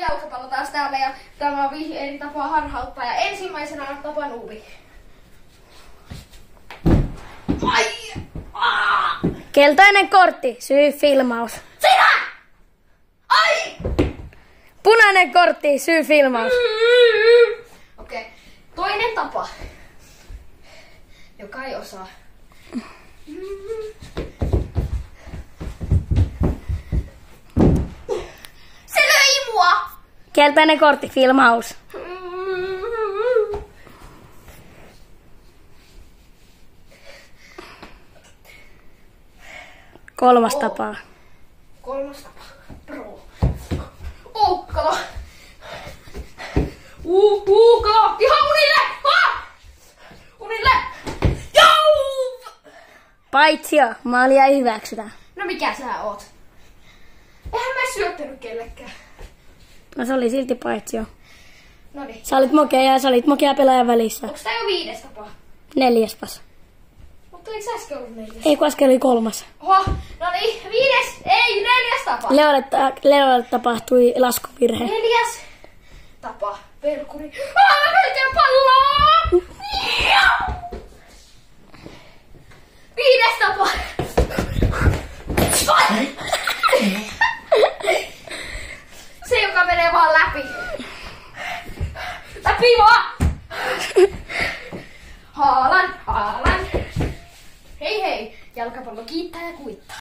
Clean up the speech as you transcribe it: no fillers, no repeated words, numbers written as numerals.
jalkapallo taas täällä ja tämä on 5 eri tapaa harhauttaa ja ensimmäisenä on tapa nuubi. Ai! Keltainen kortti, syy filmaus. Sinä! Ai! Punainen kortti, syy filmaus. Okei. Toinen tapa. Joka ei osaa. Se löi mua! Keltainen kortti, filmaus. Kolmas tapa. Kolmas tapa. Pro. Kato. Kato. Ihan unille! Unille! Jou! Paitsio, maalia ei hyväksytä. No mikä sä oot? Eihän mä syöttänyt kellekään. No se oli silti paitsio. Noniin. Sä olit mokea pelaajan välissä. Onks tää jo 5. tapa? 4. pas. Mutta eikö äsken ollut 4? Ei kun äsken oli 3. Oho, no niin, 5. Ei, 4. tapa. Leolle tapahtui laskuvirhe. 4. tapa. Perkuri. Mä pelkään palloa! 5. tapa. Se, joka menee vaan läpi. Läpi vaan! Haalan. Hei hei, jalkapallo kiittää ja kuittaa.